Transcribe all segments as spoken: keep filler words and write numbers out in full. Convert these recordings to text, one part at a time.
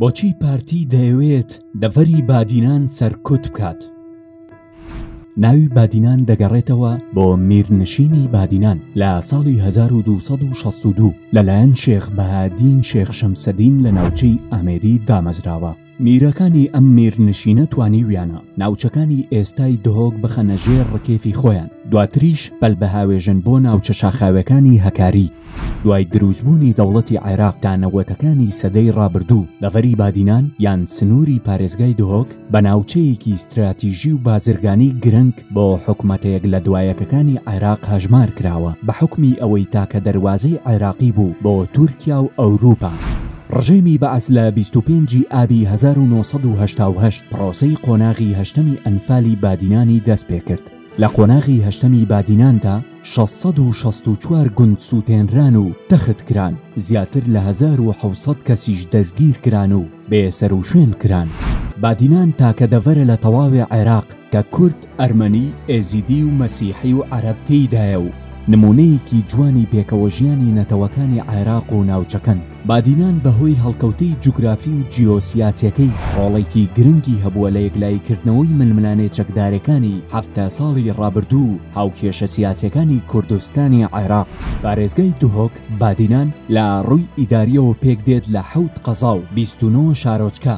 بۆچی پارتی دەیەوێت دەڤەری بادینان سەرکوت بکات؟ ناوی بادینان دەگەڕێتەوە بۆ میرنشینی بادینان لە ساڵی هەزار و دووسەد و شەست و دوو لەلایەن شێخ بەهادین شێخ شەمسەدین لە ناوچەی ئامێدی دامەزراوە. میرەکانی ئەم میرنشینە توانیویانە ناوچەکانی ئێستای دهۆک بخەنە ژێر ڕکێفی خۆیان، دواتریش بەلبەهاوێژن بۆ ناوچە شاخاوەکانی هەکاری. دوای دروستبوونی دەوڵەتی عێراق تا نەوەتەکانی سەدەی ڕابردوو، دەڤەری بادینان یان سنووری پارێزگای دهۆک بە ناوچەیەکی استراتیژی و بازرگانی گرنگ بۆ حکومەتەیەک لە دوایەکەکانی عێراق هەژمار کراوە بە حکمی ئەوەی تاکە دەروازەی عێراقی بوو بۆ تورکیا و ئەوروپا. ڕژێمی بەعەس لە بیست و پێنجی ئابی هەزار و نۆسەد و هەشتا و هەشت پرۆسەی قۆناغی هەشتەمی ئەنفالی بادینانی دەست پێ کرد. لە قۆناغی هەشتەمی بادیناندا شەشسەد و شەست و چوار گوند سووتێنران و تەخت کران، زیاتر لە هەزار و حەوسەد کەسیش دەستگیر کران و بێسەر و شوێن کران. بادینان تاکە دەڤەرە لە تەواوی عێراق کە کورد، ئەرمەنی، ئێزیدی و مەسیحی و عەرەب تێیدایە و نمونەیەکی جوانی پێکەوە ژیانی نەتەوەکانی عێراق و ناوچەکەن. بادینان بەهۆی هەڵکەوتەی جوگرافی و جیۆسیاسیەکەی ڕۆڵێکی گرنگی هەبووە لە یەکلایکردنەوەی ململانێ چەکدارەکانی هەفتە ساڵی ڕابردوو هاوکێشە سیاسیەکانی کوردستانی عێراق. پارێزگای دهۆک بادینان لە ڕووی ئیداریەوە پێک دێت لە حەوت قەزا و بیست و نۆ شارۆچکە.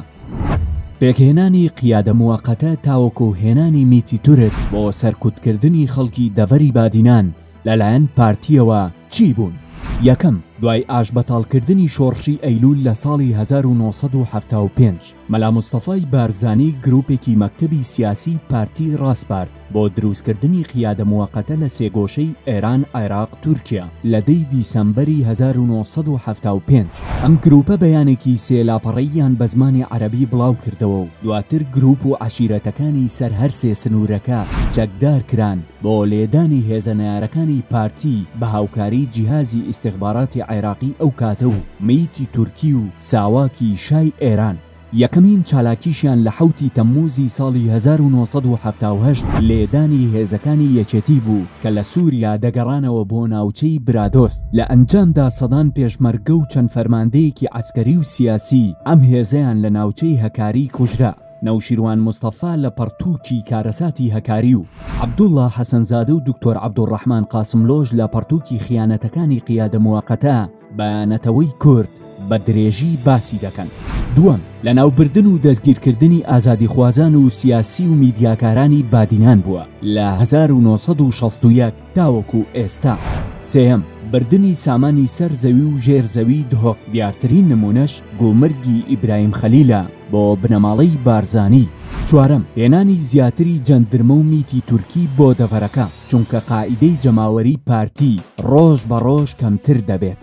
پێکهێنانی قیادە موەقەتە تاوەکو هێنانی میتی تورک بۆ سەرکوتکردنی خەڵکی دەڤەری بادینان لەلایەن پارتیەوە چی بوون؟ یەکەم، دوای ئاشبەتاڵکردنی شۆڕشی ئەیلول لە ساڵی هەزار و نۆسەد و هەفتا و پێنج مەلا مستەفای بارزانی گروپێکی مەکتەبی سیاسی پارتی ڕاستپارت بۆ دروستکردنی قیادە موەقەتە لە سێگۆشەی ئێران، عێراق، تورکیا لە دەی دیسەمبەری هەزار و نۆسەد و هەفتا و پێنج. ئەم گروپە بەیانێکی سێلاپەڕەییان بە زمانی عەرەبی بڵاو کردەوە و دواتر گروپ و عەشیرەتەکانی سەر هەر سێ سنوورەکە چەکدار کران بۆ لێدانی هێزەنەیارەکانی پارتی بە هاوکاری جیهازی ئیستیخباراتی عێراقی ئەو کاتە و میتی تورکی و ساواکی شای ئێران. یەکەمین چالاکیشیان لە حەوتی تەمموزی ساڵی هەزار و نۆسەد و هەفتا و هەشت لێدانی هێزەکانی یەکێتی بوو کە لە سووریا دەگەڕانەوە بۆ ناوچەی برادۆست. لە ئەنجامدا سەدان پێشمەرگە و چەند فەرماندەیەکی عەسکەری و سیاسی ئەم هێزەیان لە ناوچەی هەکاری کوژرا. نەوشیروان مستەفا لە پەرتووکی کارەساتی هەکاری و عەبدوڵڵا حەسەنزادە و دکتۆر عەبدوڕەحمان قاسملۆژ لە پەرتووکی خیانەتەکانی قیادە موەقەتە بەیانەتەوەی کورد بە درێژی باسی دەکەن. دووەم، لە ناوبردن و دەستگیرکردنی ئازادیخوازان و سیاسی و میدیاکارانی بادینان بووە لە هەزار و نۆسەد و شەست و یەک تاوەکو ئێستا. سێەم، بردنی سامانی سەر زەوی و ژێر زەوی دهۆک، دیارترین نمونەش گومرگی ئیبراهیم خەلیلە بۆ بنەماڵەی بارزانی. چوارەم، هێنانی زیاتری جەندرمە و میتی تورکی بۆ دەڤەرەکە چونکە قائیدەی جەماوەری پارتی ڕۆژ بە ڕۆژ کەمتر دەبێت.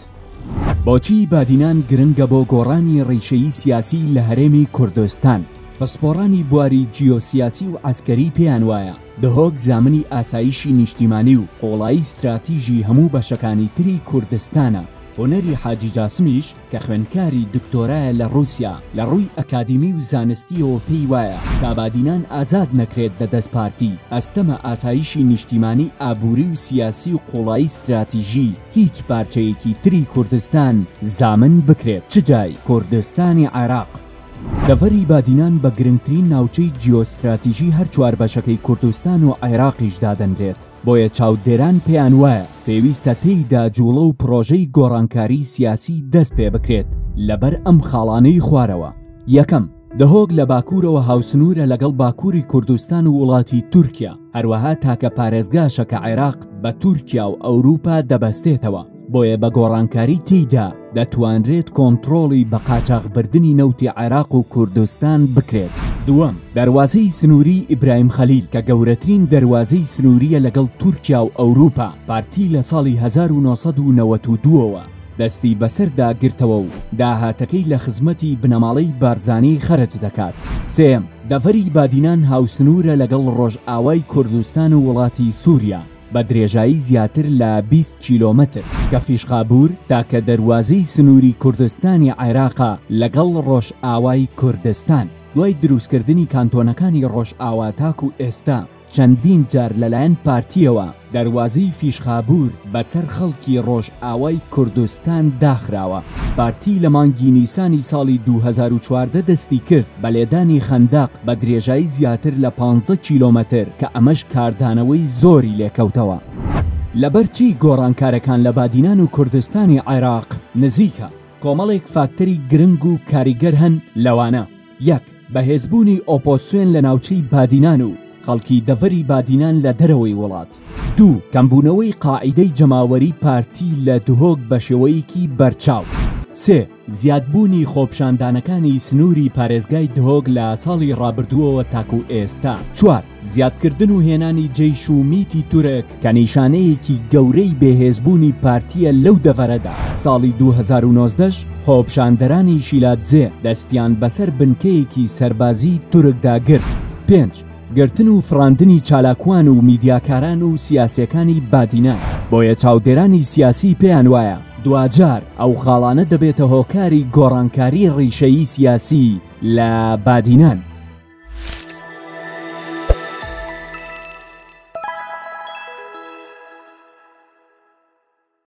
بۆچی بادینان گرنگە بۆ گۆڕانی ڕیشەیی سیاسی لە هەرێمی کوردستان؟ پسپۆڕانی بواری جیۆسیاسی و عەسکەری پێیان وایە دهۆک زامنی ئاسایشی نیشتیمانی و قۆڵایی استراتیژی هەموو بەشەکانی تری کوردستانە. هۆنەری حاجی جاسمیش کە خوێندکاری دکتۆرایە لە رووسیا لە ڕووی ئەکادیمی و زانستیەوە پێی وایە تا بادینان ئازاد نەکرێت لە دەست پارتی، ئەستەمە ئاسایشی نیشتیمانی، ئابووری و سیاسی و قۆڵایی استراتیژی هیچ پارچەیەکی تری کوردستان زامن بکرێت، چ جای کوردستانی عێراق. دەڤەری بادینان بە گرنگترین ناوچەی جیۆستراتیژی هەر چوار بەشەکەی کوردستان و عێراقیش دادەنرێت. بۆیە چاودێران پێیان وایە پێویستە تێیدا جوڵە و پرۆژەی گۆڕانکاری سیاسی دەست پێ بکرێت لەبەر ئەم خاڵانەی خوارەوە. یەکەم، دهۆک لە باکوورەوە هاوسنوورە لەگەڵ باکووری کوردستان و وڵاتی تورکیا، هەروەها تاکە پارێزگاشە کە عێراق بە تورکیا و ئەوروپا دەبەستێتەوە. بۆیە بە گۆڕانکاری تێیدا دەتوانرێت کۆنتڕۆڵی بە قاچاغبردنی نەوتی عێراق و کوردستان بکرێت. دووەم، دەروازەی سنووری ئیبراهیم خەلیل کە گەورەترین دەروازەی سنووریە لەگەڵ تورکیا و ئەوروپا، پارتی لە ساڵی هەزار و نۆسەد و نەوەت و دووەوە دەستی بەسەردا گرتەوە و داهاتەکەی لە خزمەتی بنەماڵەی بارزانی خەرج دەکات. سێم، دەڤەری بادینان هاوسنوورە لەگەڵ ڕۆژئاوای کوردستان و وڵاتی سووریا بە درێژایی زیاتر لە بیست کیلۆمەتر کە فیشخابور تاکە دەروازەی سنووری کوردستانی عێراقا لەگەڵ ڕۆژئاوای کوردستان. دوای دروستکردنی کانتۆنەکانی ڕۆژئاوا تاک و ئێستا چەندین جار لەلایەن پارتیەوە دەواازەی فیشخابور بەسەر خەڵکی ڕۆژ ئاوای کوردستان داخراوە. پارتی لە مانگی نیسانی ساڵی دوو هەزار و چواردە دەستی کرد بە لێدانی خەنداق بە درێژایی زیاتر لە پانزە کیلۆمەتر کە ئەمەش کاردانەوەی زۆری لێکەوتەوە. لەبەرچی گۆڕانکارەکان لە بادینان و کوردستانی عێراق نزیکە کۆمەڵێک فاکتەری گرنگ و کاریگەر هەن لەوانە: یەک بەهێزبوونی ئۆپۆسیۆن لە ناوچەی بادینان و خەڵکی دەڤەری بادینان لە دەرەوەی وڵات. دوو کەمبوونەوەی قاعیدەی جەماوەری پارتی لە دهۆک بە شێوەیەکی بەرچاو. سێ زیادبوونی خۆپشاندانەکانی سنووری پارێزگای دهۆک لە ساڵی ڕابردووەوە تاکو ئێستا. چوار زیادکردن و هێنانی جەیش و میتی تورک کە نیشانەیەکی گەورەی بێهێزبوونی پارتیە لەو دەڤەرەدا. ساڵی دوو هەزار و نۆزدەش خۆپشاندەرانی شیلاتزێ دەستیان بەسەر بنکەیەکی سەربازی تورکدا گرت. پێنج گرتن و فراندنی چالاکوان و میدیاکاران و سیاسیەکانی بادینان. بۆیە چاودێرانی سیاسی پێیان وایە دوجار ئەو خاڵانە دەبێتە هۆکاری گۆڕانکاری ڕیشەیی سیاسی لە بادینان.